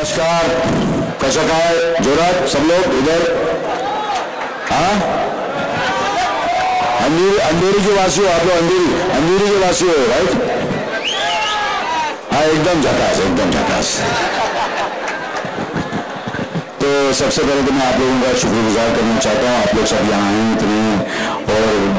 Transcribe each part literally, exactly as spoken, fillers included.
नमस्कार, कैसा काय जोरात सब लोग इधर? हाँ, अंधेरी अंधेरी के वासी हो आप लोग, अंधेरी अंधेरी के वासी हो, राइट? हाँ, एकदम झकास, एकदम झकास। तो सबसे पहले तो मैं आप लोगों का शुक्रगुजार करना चाहता हूँ, आप लोग सब यहाँ आए इतने,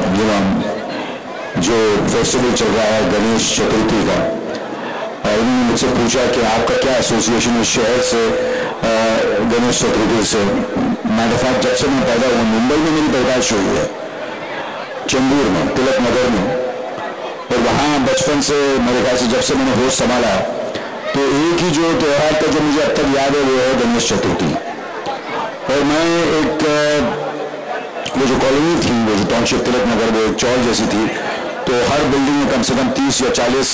और जो फेस्टिवल चल रहा है गणेश चतुर्थी का, और उन्होंने मुझसे पूछा कि आपका क्या एसोसिएशन है शहर से गणेश चतुर्थी से। मैंने कहा जब से मैं पैदा हुआ, मुंबई में मेरी पैदाइश हुई है, चेंबूर में, तिलक नगर में, और वहाँ बचपन से मेरे ख्याल से जब से मैंने होश संभाला तो एक ही जो त्यौहार था जो मुझे अब तक याद है वो है गणेश चतुर्थी। और मैं एक वो जो कॉलोनी थी, वो जो टाउनशिप तिलक नगर, वो एक चौल जैसी थी, तो हर बिल्डिंग में कम से कम तीस या चालीस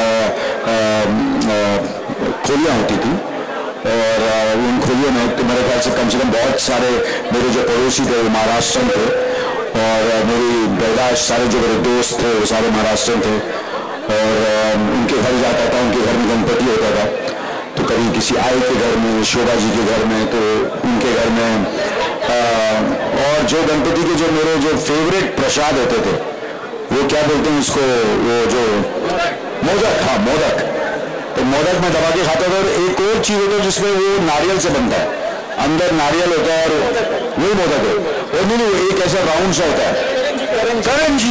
खोलियाँ होती थी, और उन खोलियों में तो मेरे ख्याल से कम से कम बहुत सारे मेरे जो पड़ोसी थे वो महाराष्ट्रन थे, और मेरी पैदाश सारे जो मेरे दोस्त थे वो सारे महाराष्ट्रन थे, और उनके घर जाता था, उनके घर में गणपति होता था, तो कभी किसी आई के घर में, शोभा जी के घर में, तो उनके घर में, आ, और जो गणपति के जो मेरे जो फेवरेट प्रसाद होते थे वो क्या बोलते हैं उसको, वो जो मोदक, हाँ मोदक, तो मोदक में दबा के खाता था। और एक और चीज होता है जिसमें वो नारियल से बनता है, अंदर नारियल होता है, और वही मोदक है, और नहीं नहीं एक ऐसा राउंड सा होता है, करंजी,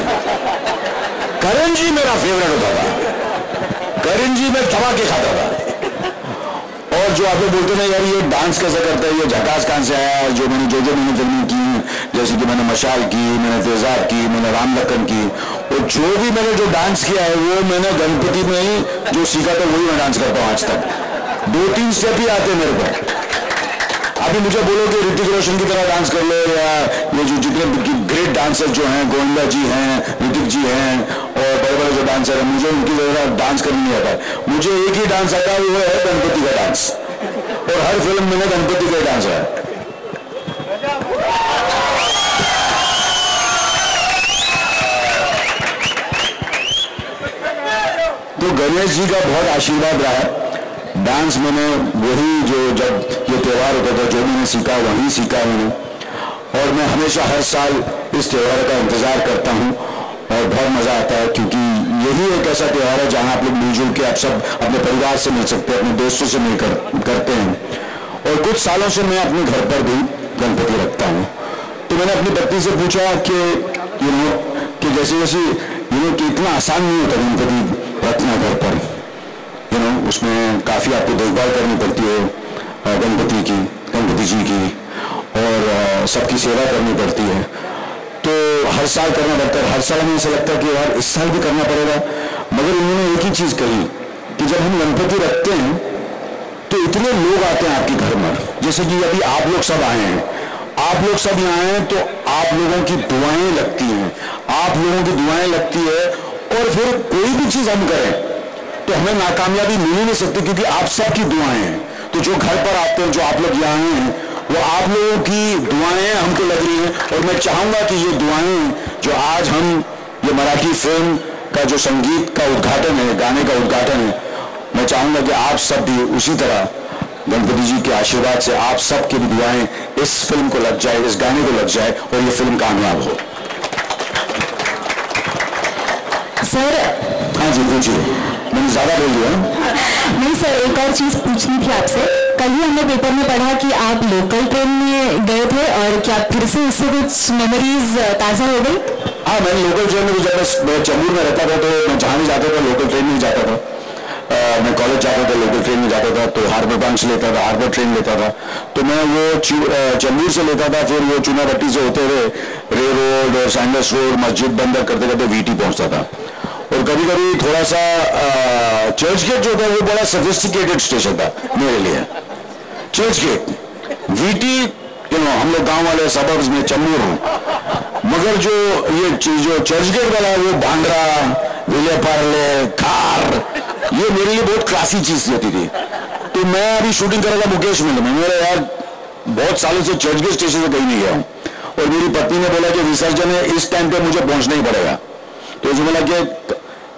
करंजी मेरा फेवरेट होता था, करंजी में दबा के खाता था। और जो आप लोग बोलते ना यार ये डांस कैसे करता है, ये झकास कहां से आया, जो मैंने जो जो मैंने फिल्में की, जैसे कि मैंने मशाल की, मैंने तेजाब की, मैंने राम लखन की, और जो भी मैंने जो डांस किया है वो मैंने गणपति में ही जो सीखा था वही मैं डांस करता हूँ आज तक। दो तीन स्टेप ही आते मेरे को। अभी मुझे बोलो कि ऋतिक रोशन की तरह डांस कर लो, या ये जो जितने ग्रेट डांसर जो हैं, गोविंदा जी हैं, ऋतिक जी हैं, और बड़े बड़े जो डांसर हैं, मुझे उनकी तरह डांस करनी नहीं आता है। मुझे एक ही डांस आता है, वो है गणपति का डांस, और हर फिल्म में गणपति का डांस है। तो गणेश जी का बहुत आशीर्वाद रहा है। डांस मैंने वही जो जब ये त्यौहार होता था जो मैंने सीखा वहीं सीखा मैंने, और मैं हमेशा हर साल इस त्यौहार का इंतजार करता हूँ, और बहुत मजा आता है, क्योंकि यही एक ऐसा त्यौहार है जहाँ आप लोग मिलजुल के आप सब अपने परिवार से मिल सकते हैं, अपने दोस्तों से मिलकर करते हैं। और कुछ सालों से मैं अपने घर पर भी गणपति रखता हूँ। तो मैंने अपनी पत्नी से पूछा कि यू नो कि जैसे जैसे यू नो कि इतना आसान नहीं होता गणपति रखना घर पर, यू नो उसमें काफ़ी आपको देखभाल करनी पड़ती है गणपति की, गणपति जी की, और सबकी सेवा करनी पड़ती है। तो हर साल करना पड़ता है, हर साल हमें ऐसा लगता है कि यार इस साल भी करना पड़ेगा। मगर उन्होंने एक ही चीज़ कही कि जब हम गणपति रखते हैं तो इतने लोग आते हैं आपके घर में, जैसे कि अभी आप लोग सब आए हैं, आप लोग सब यहाँ आए तो आप लोगों की दुआएं लगती हैं, आप लोगों की दुआएं लगती है, और फिर कोई भी चीज़ हम करें तो हमें नाकामयाबी मिल ही नहीं सकती, क्योंकि आप सबकी दुआएं हैं। तो जो घर पर आते हैं, जो आप लोग यहाँ आए हैं, वो आप लोगों की दुआएं हमको लग रही हैं, और मैं चाहूँगा कि ये दुआएं जो आज हम ये मराठी फिल्म का जो संगीत का उद्घाटन है, गाने का उद्घाटन है, मैं चाहूँगा कि आप सब भी उसी तरह गणपति जी के आशीर्वाद से आप सब की भी दुआएं इस फिल्म को लग जाए, इस गाने को लग जाए, और ये फिल्म कामयाब हो। सर हाँ जी पूछिए, मैंने ज्यादा बोल दिया। नहीं सर, एक और चीज पूछनी थी आपसे। कल ही हमने पेपर में पढ़ा कि आप लोकल ट्रेन में गए थे, और क्या फिर से उससे कुछ मेमोरीज ताज़ा हो गई? हाँ, मैंने लोकल ट्रेन में जब मैं चेंबूर में रहता था तो मैं जहाँ भी जाता था लोकल ट्रेन में जाता था। आ, मैं कॉलेज जाता था लोकल ट्रेन में जाता था, तो हार्बर ब्रांच लेता था, हार्बर ट्रेन लेता था, तो मैं वो चेंबूर से लेता था, फिर वो चुनाभट्टी से होते हुए रे रोड और सैंडस रोड, मस्जिद बंदर करते करते वीटी पहुँचता था। और कभी कभी थोड़ा सा चर्च गेट जो था वो बड़ा सोफिस्टिकेटेड स्टेशन था मेरे लिए। Churchgate VT, you know हम लोग गांव वाले सबर्ब्स में चेंबूर हूँ, मगर जो ये जो चर्च गेट वाला है वो बांद्रा, विलेपार्ले, कार, ये मेरे लिए बहुत क्लासी चीज होती थी। तो मैं अभी शूटिंग कर रहा था मुकेश मिल में, मेरा यार बहुत सालों से चर्च गेट स्टेशन से कहीं नहीं गया हूँ, और मेरी पत्नी ने बोला कि विसर्जन है, इस टाइम पे मुझे पहुंचना ही पड़ेगा। तो मुझे बोला कि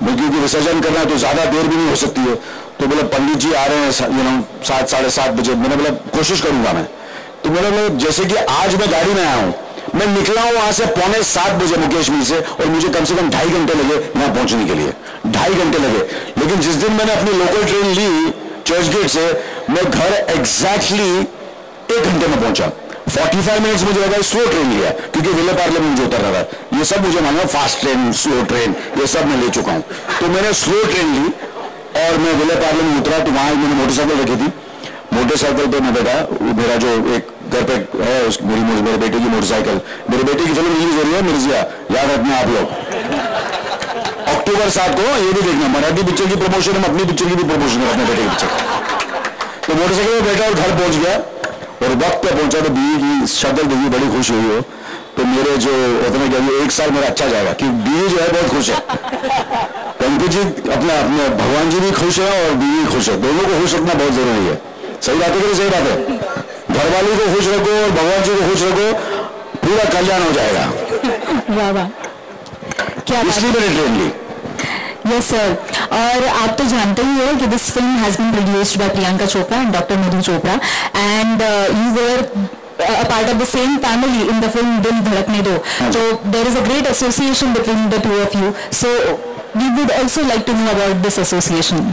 क्योंकि विसर्जन करना है तो ज्यादा देर भी नहीं हो सकती है। तो बोले पंडित जी आ रहे हैं यू नो सात साढ़े सात बजे। मैंने बोला कोशिश करूंगा मैं। तो मैंने बोला जैसे कि आज मैं गाड़ी में आया हूं, मैं निकला हूं वहां से पौने सात बजे मुकेश मिल से, और मुझे कम से कम ढाई घंटे लगे यहां पहुंचने के लिए, ढाई घंटे लगे। लेकिन जिस दिन मैंने अपनी लोकल ट्रेन ली चर्च गेट से, मैं घर एग्जैक्टली एक घंटे में पहुंचा। पैंतालीस मिनट्स मुझे लगा स्लो ट्रेन लिया, क्योंकि विले पार्लियामेंट जो उतर रहा था। ये सब मुझे मालूम, फास्ट ट्रेन स्लो ट्रेन ये सब मैं ले चुका हूं। तो मैंने स्लो ट्रेन ली और मैं विले पार्लियामेंट उतरा। तो वहां मैंने मोटरसाइकिल रखी थी, मोटरसाइकिल पे मैं बैठा। मेरा जो एक घर पे है उस मेरी मेरे बेटे की मोटरसाइकिल, मेरे बेटे की फिल्म रिलीज हो रही है मिर्जिया, याद रखना आप लोग, अक्टूबर सात को। ये भी देखना, मराठी पिक्चर की प्रमोशन, हम अपनी पिक्चर की भी प्रमोशन है, अपने बेटे की पिक्चर। तो मोटरसाइकिल में बैठा और घर पहुंच गया, और वक्त पे पहुंचा तो बीवी की शक्ल देखी, बड़ी खुश हुई हो। तो मेरे जो उतने क्या एक साल मेरा अच्छा जाएगा, कि बीवी जो है बहुत खुश है। पंकज जी अपने अपने भगवान जी भी खुश है और बीवी खुश है, दोनों को खुश रखना बहुत जरूरी है। सही बात है कि सही बात है? घर वालों को खुश रखो और भगवान जी को खुश रखो, पूरा कल्याण हो जाएगा। वाह वाह, क्या इसलिए मैंने ट्रेन ली। Yes sir. और आप तो जानते ही हो कि this film has been produced by Priyanka Chopra and doctor Madhu Chopra, and you were a part of the same family in the film Dil Dhadakne Do. So there is a great association between the two of you. So we would also like to know about this association.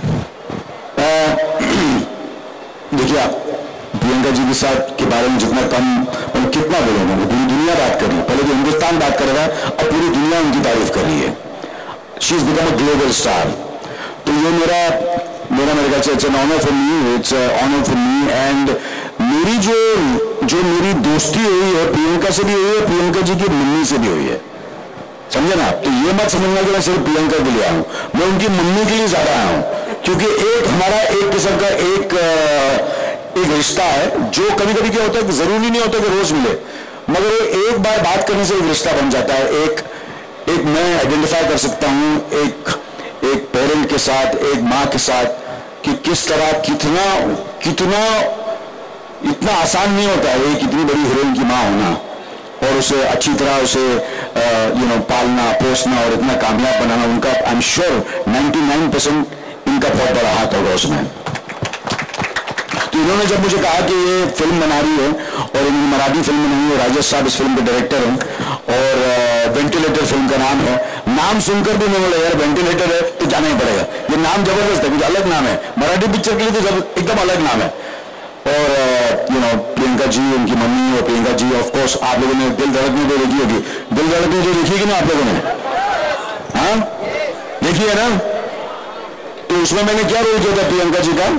देखिए आप प्रियंका जी के साथ के बारे में जितना कम और कितना बोलोगे, पूरी दुनिया बात कर रही है। पहले तो हिंदुस्तान बात कर रहा है, अब पूरी दुनिया उनकी तारीफ कर रही है। She is become a global star. तो ये मेरा मेरा मेरे ख्याल से it's an honour for me, it's honour for me. And मेरी जो जो मेरी दोस्ती हुई है प्रियंका से भी हुई है, प्रियंका जी की मम्मी से भी हुई है, समझे ना आप? तो ये मत समझना कि मैं सिर्फ प्रियंका के लिए आया हूं, मैं उनकी मम्मी के लिए ज्यादा आया हूं। क्योंकि एक हमारा एक किस्म का एक एक रिश्ता है, जो कभी कभी क्या होता है कि जरूरी नहीं होता कि रोज मिले, मगर एक बार बात करने से एक रिश्ता बन जाता है। एक एक मैं आइडेंटिफाई कर सकता हूं एक एक पेरेंट के साथ, एक माँ के साथ, कि किस तरह कितना कितना इतना आसान नहीं होता है एक इतनी बड़ी हीरोइन की माँ होना, और उसे अच्छी तरह उसे यू नो पालना पोसना और इतना कामयाब बनाना। उनका आई एम श्योर निन्यानवे परसेंट इनका बहुत बड़ा हाथ होगा उसमें। तो इन्होंने जब मुझे कहा कि ये फिल्म बना रही है, और इन्होंने मराठी फिल्म बनाई है, राजेश साहब इस फिल्म के डायरेक्टर हैं, और वेंटिलेटर फिल्म का नाम है। नाम सुनकर भी मैं बोला यार वेंटिलेटर है तो जाना ही पड़ेगा, ये नाम जबरदस्त है, कुछ अलग नाम है मराठी पिक्चर के लिए, तो एकदम अलग नाम है। और यू नो प्रियंका जी, उनकी मम्मी और प्रियंका जी, ऑफ कोर्स आप लोगों ने दिल धड़कने तो देखी होगी, दिल धड़कने जो देखी कि ना आप लोगों ने, हाँ देखी है ना? तो उसमें मैंने क्या रोल किया था प्रियंका जी का?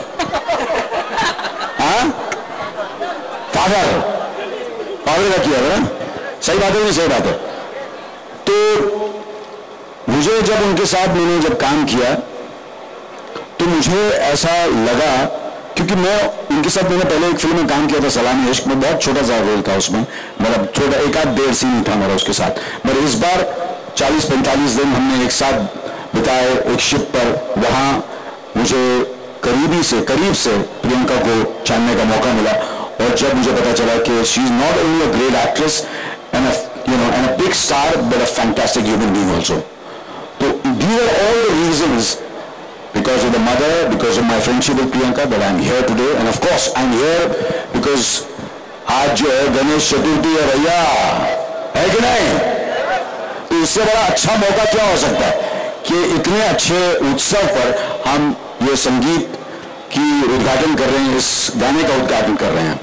हाँ फादर, फादर का किया था ना? सही बात है नहीं? सही बात है। तो मुझे जब उनके साथ मैंने जब काम किया तो मुझे ऐसा लगा, क्योंकि मैं उनके साथ मैंने पहले एक फिल्म में काम किया था सलामी इश्क में, बहुत छोटा सा रोल था उसमें, मतलब छोटा एक आध डेढ़ सीन था मेरा उसके साथ। मगर इस बार चालीस पैंतालीस दिन हमने एक साथ बिताए एक शिप पर। वहां मुझे करीबी से करीब से प्रियंका को जानने का मौका मिला, और जब मुझे पता चला कि she is not only a great actress and you know and a big star but a fantastic human being also. तो these are all the reasons, because of the mother, because of my friendship with Priyanka, that I'm here today. And of course I'm here because आज जो है गणेश चतुर्थी है भैया, है कि नहीं? तो इससे बड़ा अच्छा मौका क्या हो सकता है कि इतने अच्छे उत्सव पर हम ये संगीत की उद्घाटन कर रहे हैं, इस गाने का उद्घाटन कर रहे हैं।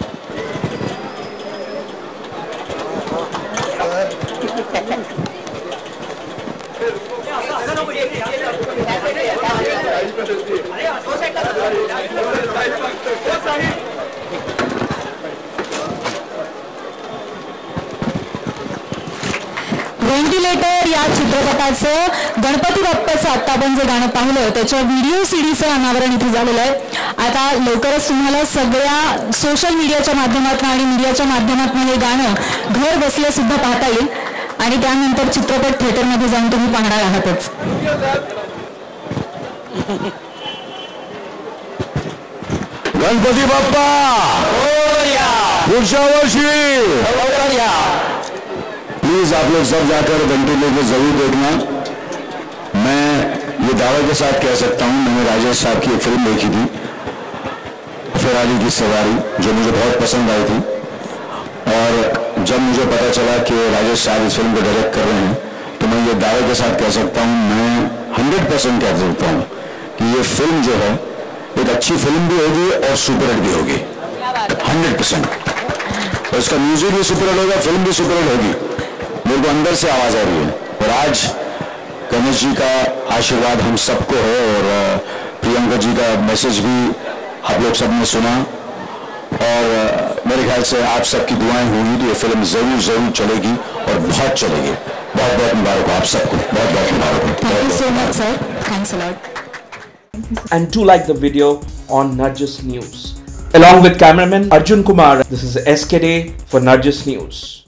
व्हेंटिलेटर या चित्रपटाचं गणपती बाप्पाचं आता आपण जे गाणं पाहिलं त्याच्या व्हिडिओ सीडीचं अनावरण इथे झालेलं आहे। आता लवकरच तुम्हाला सगळ्या सोशल मीडियाच्या माध्यमातून आणि मीडियाच्या माध्यमातून हे गाणं घर बसल्या सुद्धा पाहता येईल, आणि त्यानंतर चित्रपट थिएटरमध्ये जाऊन तुम्ही पाहणार आहातच। गणपती बाप्पा पुढच्या वर्षी। प्लीज आप लोग सब जाकर वेंटिलेटर जरूर देखना। मैं ये दावे के साथ कह सकता हूँ, मैंने राजेश साहब की एक फिल्म देखी थी, फेरारी की सवारी, जो मुझे बहुत पसंद आई थी। और जब मुझे पता चला कि राजेश साहब इस फिल्म को डायरेक्ट कर रहे हैं, तो मैं ये दावे के साथ कह सकता हूँ, मैं हंड्रेड परसेंट कह सकता हूँ कि ये फिल्म जो है एक अच्छी फिल्म भी होगी और सुपर हिट भी होगी, हंड्रेड परसेंट। और इसका म्यूजिक भी सुपर हिट होगा, फिल्म भी सुपर हिट होगी, मेरे को अंदर से आवाज आ रही है। और आज गणेश जी का आशीर्वाद हम सबको है, और प्रियंका जी का मैसेज भी आप लोग सब ने सुना, और मेरे ख्याल से आप सबकी दुआएं होंगी तो ये फिल्म जरूर जरूर चलेगी और बहुत चलेगी। बहुत बहुत मुबारक हो आप सबको, बहुत बहुत मुबारक। Thank you so much, sir. Thanks a lot. And do like the video on Nargis News. Along with cameraman Arjun Kumar, this is S K Day for Nargis News.